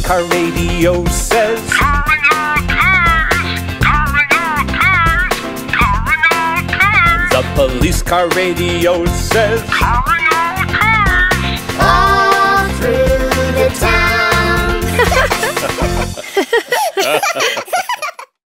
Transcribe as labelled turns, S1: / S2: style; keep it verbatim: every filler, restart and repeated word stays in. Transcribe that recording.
S1: car radio says,
S2: calling all cars, calling all cars, calling all cars.
S1: the police car radio says,
S2: Calling all cars.
S3: All through the town.